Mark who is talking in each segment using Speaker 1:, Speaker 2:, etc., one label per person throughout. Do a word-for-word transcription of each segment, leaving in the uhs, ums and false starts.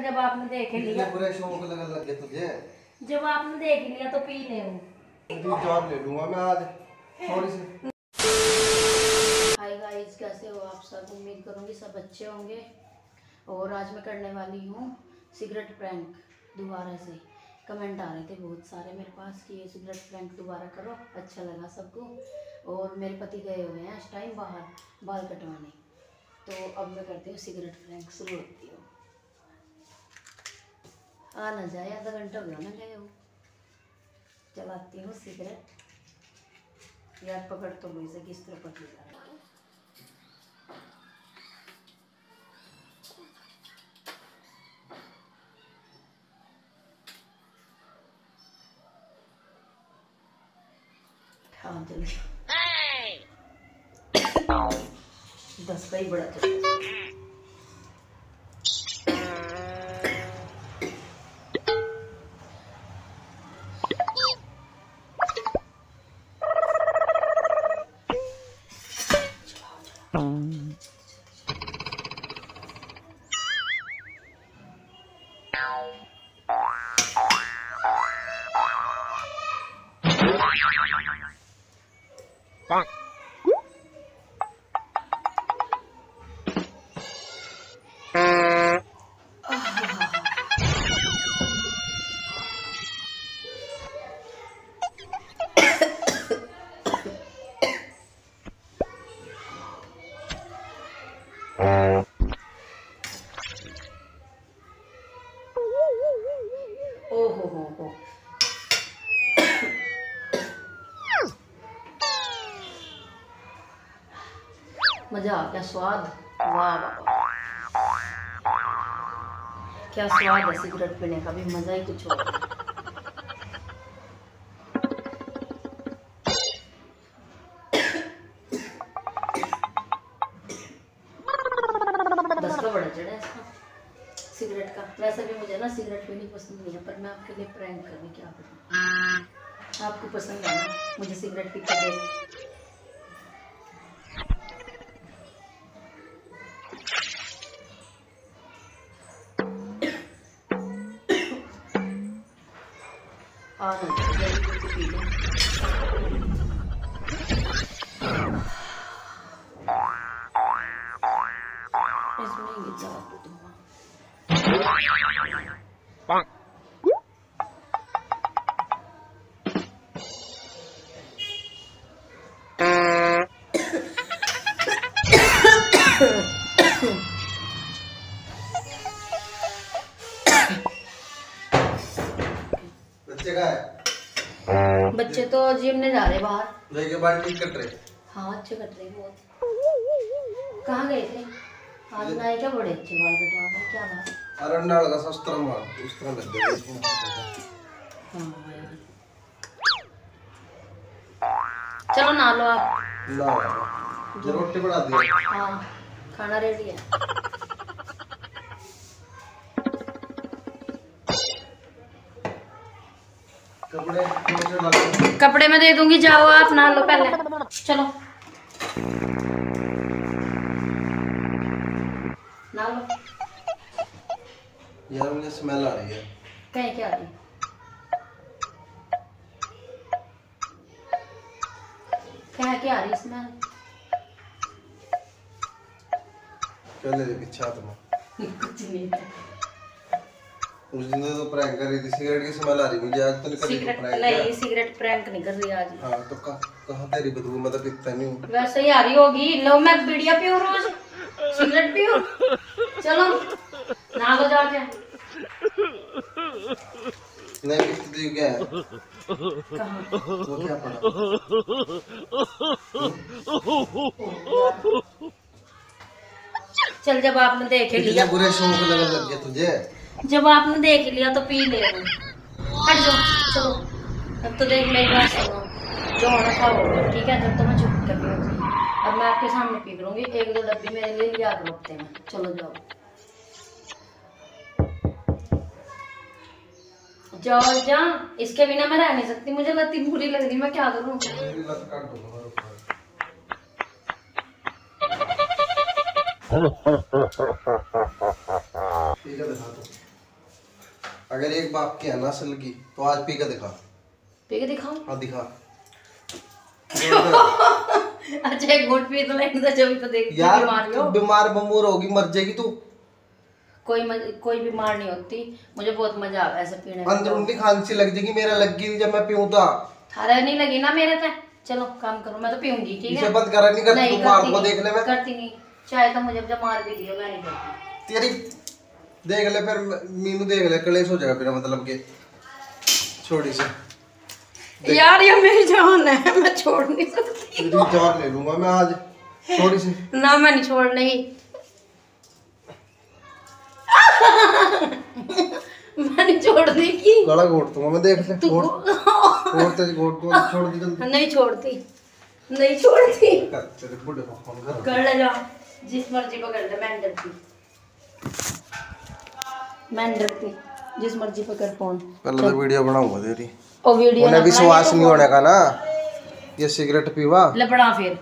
Speaker 1: जब आपने देख लिया
Speaker 2: पूरा शौक लगने लग गया तुझे।
Speaker 1: जब आपने देख लिया तो पी ले।
Speaker 2: जॉब ले लूंगा मैं आज थोड़ी सी।
Speaker 1: हाय गाइस, कैसे हो आप सब? उम्मीद करूंगी सब अच्छे होंगे। और आज मैं करने वाली हूँ सिगरेट प्रैंक दोबारा से। कमेंट आ रहे थे बहुत सारे मेरे पास कि ये सिगरेट प्रैंक दोबारा करो, अच्छा लगा सबको। और मेरे पति गए हुए हैं इस टाइम बाहर बाल कटवाने, तो अब मैं करती हूँ सिगरेट प्रैंक शुरू होती हूँ। आ ना जाए, आधा घंटा हो गया ना गए हो। चलाती हूँ सिगरेट। यार पकड़ तो लो इसे, किस तरह पकड़ेगा। हाँ जल्दी, दस का ही बड़ा चल। ओ हो हो हो मजा आ गया, स्वाद। वाह वाह, क्या स्वाद है सिगरेट पीने का भी, मजा ही कुछ और है। दस का बड़ा चढ़ा है इसका सिगरेट का। वैसे भी मुझे ना सिगरेट पीनी पसंद नहीं है, पर मैं आपके लिए प्रैंक करने क्या करूँ। आपको पसंद है ना मुझे सिगरेट पीते देख। आ पी लो। इसमें ही गिर जाओ दूंगा।
Speaker 2: बच्चे का है?
Speaker 1: बच्चे तो जिम में जा रहे बाहर।
Speaker 2: लेके बाल ठीक कट रहे।
Speaker 1: हाँ अच्छे कट रहे बहुत। कहाँ गए थे आज? नाई क्या बड़े अच्छे बाल कटवा, क्या बात।
Speaker 2: अरे नाल का सस्ता मार उस तरह लग गया।
Speaker 1: हाँ यार, चलो ना लो आप।
Speaker 2: ला जो रोटी बना दी।
Speaker 1: हाँ खाना रेडी है।
Speaker 2: कपड़े
Speaker 1: कपड़े में दे दूंगी, जाओ आप नहा लो पहले। चलो नहा लो।
Speaker 2: यार मुझे स्मेल आ रही है।
Speaker 1: कहीं क्या आ रही? कहीं क्या आ रही स्मेल?
Speaker 2: चले रे पीछा तुम।
Speaker 1: कुछ नहीं।
Speaker 2: उस दिन तो प्रैंक कर रही थी, सिगरेट की स्मेल आ रही मुझे। आज तो नहीं कर रही
Speaker 1: सिगरेट
Speaker 2: प्रैंक।
Speaker 1: नहीं, सिगरेट प्रैंक नहीं कर रही आज।
Speaker 2: हाँ तो कहाँ कहाँ तेरी बदबू, मैं तो पीता नहीं हूँ।
Speaker 1: वैसे ही आ रही होगी। लो मैं बीड़िया पीऊं रोज, सिगरेट पीऊं। चलो नहा लो जाके।
Speaker 2: नहीं पीती क्या है?
Speaker 1: कहाँ?
Speaker 2: वो क्या पड़ा?
Speaker 1: चल जब आपने देख लिया,
Speaker 2: बुरे शौक लगने लग गया तुझे।
Speaker 1: जब आपने देख लिया तो पी ले। हट जाओ, चलो अब तो देख मेरी बात सुनो। जो होना था वो होगा, ठीक है। जब तो मैं चुप कर पीऊंगी, अब मैं आपके सामने पी लूंगी। एक दो डब्बी मेरे लिए लिया दो हफ्ते में। चलो जाओ जाओ जा, इसके बिना मैं रह नहीं सकती। मुझे लत बुरी लग रही, मैं क्या करूँ।
Speaker 2: ठीक है दिखा दो। अगर एक बाप की है ना असल की तो आज पी के दिखा।
Speaker 1: पी के दिखाऊं?
Speaker 2: हाँ दिखा।
Speaker 1: अच्छा एक घूंट पी तो लेंगे तो जब तो देख
Speaker 2: यार
Speaker 1: बीमार
Speaker 2: तू
Speaker 1: हो।
Speaker 2: बीमार बमूर होगी मर जाएगी तू।
Speaker 1: कोई मज, कोई बीमार नहीं होती, मुझे बहुत मजा आता है ऐसे पीने में।
Speaker 2: अंदरूनी खांसी लग जाएगी, मेरा लगी जब मैं पीऊं तो।
Speaker 1: थारा नहीं लगी ना मेरे से। चलो काम करो, मैं तो पीऊंगी ठीक है।
Speaker 2: इसे बंद करा नहीं करती तू मार को देख ले। मैं
Speaker 1: करती नहीं, चाहे तो मुझे जब मार भी दियो मैं नहीं करती।
Speaker 2: तेरी देख ले फिर मीनू देख ले कलेश हो जाएगा फिर मतलब के छोड़ी से।
Speaker 1: यार ये मेरी जान है, मैं छोड़ नहीं सकती।
Speaker 2: तेरी जान ले लूंगा मैं आज छोड़ी से।
Speaker 1: ना मैं नहीं छोड़ने की। मैं नहीं छोड़ने की।
Speaker 2: गला घोट दूंगा मैं, देख ले घोट घोट तेरी घोट दूंगा। छोड़ दी जल्दी।
Speaker 1: नहीं छोड़ती, नहीं छोड़ती।
Speaker 2: कर तेरे बुढ़े को फोन कर।
Speaker 1: कर ले जा, जिस मर्जी को कर ले, मैं नहीं डरती, मैं नहीं डरती, जिस मर्जी पे कर फोन।
Speaker 2: पहले तो वीडियो बनाऊंगा तेरी।
Speaker 1: और वीडियो
Speaker 2: उन्हें विश्वास नहीं होने का ना ये सिगरेट पीवा।
Speaker 1: लपड़ा फिर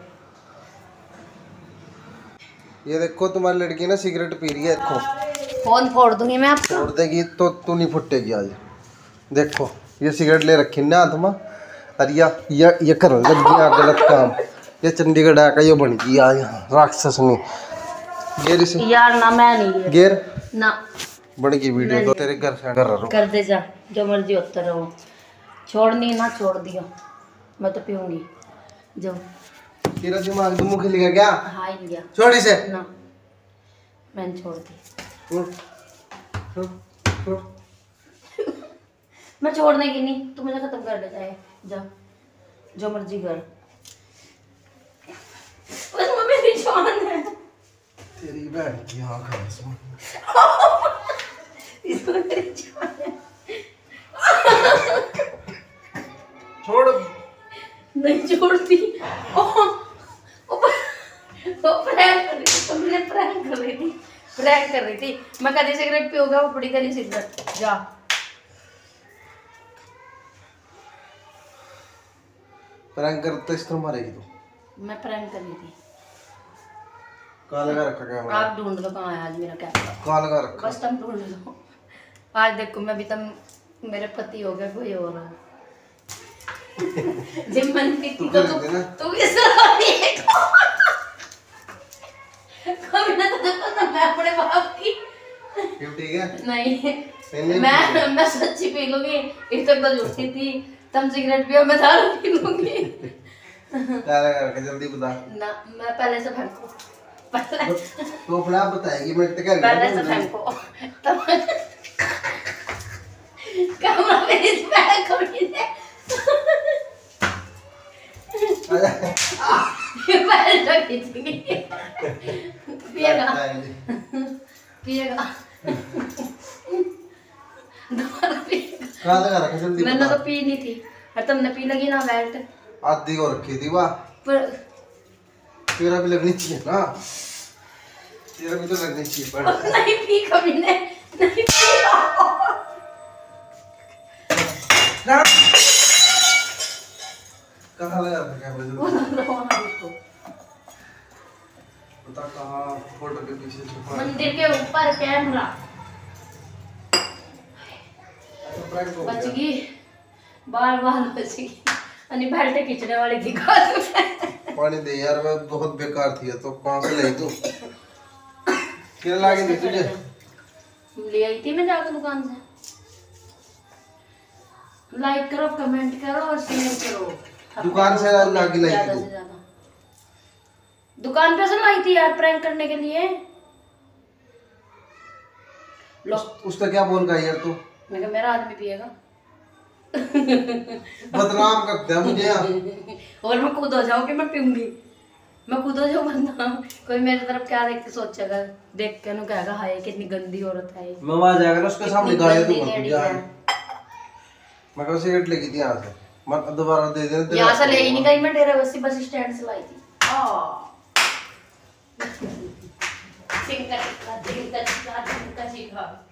Speaker 2: ये देखो तुम्हारी लड़की ना सिगरेट पी रही है, देखो
Speaker 1: फोन फोड़ दूंगी मैं आपको।
Speaker 2: छोड़ देगी तो तू नहीं फुटेगी आज। देखो ये सिगरेट ले रखी ना हाथ में, अरे या ये ये कर लग गया गलत काम। ये चंडीगढ़ आका ये बन गया यहाँ राक्षस ने। गेर से
Speaker 1: यार ना मैं नहीं
Speaker 2: गेर
Speaker 1: ना
Speaker 2: बन गई वीडियो तो तेरे घर से कर रहा हूँ।
Speaker 1: कर दे जा, जो मर्जी होता रहो, छोड़नी ना छोड़ दियो, मैं तो पीऊंगी जो।
Speaker 2: तेरा दिमाग तो मुख लिया क्या?
Speaker 1: हाँ ही गया
Speaker 2: छोड़ी से
Speaker 1: ना, मैंने छोड़ दी।
Speaker 2: छोड़ छोड़ छोड़।
Speaker 1: मैं छोड़ने की नहीं, तू मुझे खत्म कर देता है, जा जो मर्जी कर। उसमें मेरी जान है।
Speaker 2: तेरी बहन की आँख है इसमें।
Speaker 1: इसमें मेरी जान है।
Speaker 2: छोड़
Speaker 1: नहीं छोड़ती। ओ, ओ, वो प्रैंक कर रही थी, तुमने प्रैंक कर रही थी, प्रैंक कर रही थी। मैं कभी सिगरेट पियोगा वो बड़ी तेरी सिगरेट जा।
Speaker 2: प्रैंक कर तो इस तरह मारेगी तू।
Speaker 1: मैं प्रैंक कर रही थी।
Speaker 2: कहाँ लगा रखा कैमरा?
Speaker 1: आप ढूंढ लो कहाँ है आज मेरा कैमरा।
Speaker 2: कहाँ लगा रखा?
Speaker 1: बस तुम ढूंढ लो आज। देखो मैं भी तुम मेरे पति हो गया कोई और हो। जब मन की
Speaker 2: तू
Speaker 1: तो
Speaker 2: कर
Speaker 1: तू
Speaker 2: दे ना।
Speaker 1: तू इस तरह भी कभी ना तो पता मैं अपने बाप की।
Speaker 2: क्यों ठीक है?
Speaker 1: नहीं
Speaker 2: नहीं,
Speaker 1: मैं मैं सच्ची पी लूंगी, इस तक तो झूठी थी। तुम सिगरेट पियो मैं दारू पी लूंगी।
Speaker 2: क्या लगा रखा जल्दी बता।
Speaker 1: ना मैं पहले से फेंको, पहले
Speaker 2: तो अपना आप बताएगी मैं तो क्या
Speaker 1: पहले से फेंको तब कैमरा पे इस पे कभी दे। पहले तो खींचेंगे, पिएगा पिएगा दोबारा पिएगा।
Speaker 2: कहाँ लगा रखा जल्दी
Speaker 1: मैंने
Speaker 2: बता।
Speaker 1: तो पी नहीं थी और तुमने पी लगी ना बेल्ट
Speaker 2: आधी को रखी थी वाह।
Speaker 1: पर।
Speaker 2: तेरा भी लगनी चाहिए ना, तेरा भी तो लगनी चाहिए पर।
Speaker 1: नहीं पी कभी ने, नहीं पी।
Speaker 2: कहाँ लगा रखा कैमरा जल्दी
Speaker 1: देखो
Speaker 2: बता। कहाँ फोटो के पीछे छुपा है?
Speaker 1: मंदिर के ऊपर कैमरा।
Speaker 2: तो प्रैंक हो
Speaker 1: बच
Speaker 2: गया।
Speaker 1: गई, बार बार बच गई। अनि बेल्ट खींचने वाले की बात है।
Speaker 2: पानी दे यार, मैं बहुत बेकार थी तो कहाँ से लाई तू? क्या लाके दी तुझे?
Speaker 1: ले आई थी मैं जाकर दुकान से। लाइक करो, कमेंट करो और शेयर करो।
Speaker 2: दुकान से लाके लाई
Speaker 1: ज्यादा
Speaker 2: थी
Speaker 1: से ज्यादा। दुकान पे से लाई थी यार प्रैंक करने के लिए। लो
Speaker 2: उस, उसका क्या बोल का यार तू?
Speaker 1: मैं कहा मेरा आदमी पिएगा।
Speaker 2: बदनाम करते हैं मुझे यार।
Speaker 1: और मैं खुद हो जाऊँ कि मैं पीऊंगी, मैं खुद हो जाऊँ वरना कोई मेरी तरफ क्या देख के सोचेगा, देख के नु कहेगा हाय कितनी गंदी औरत है।
Speaker 2: मैं वहां जाएगा ना उसके सामने गाया तू मत
Speaker 1: लेडी
Speaker 2: जा।
Speaker 1: है।
Speaker 2: मैं कब सिगरेट लेगी थी यहाँ से, मत दोबारा दे देना।
Speaker 1: यहाँ से ले ही नहीं गई मैं, डेरा बस्सी बस स्टैंड से लाई थी। आ सिंह का टिक्का, सिंह का टिक्का, सिंह का टिक्का।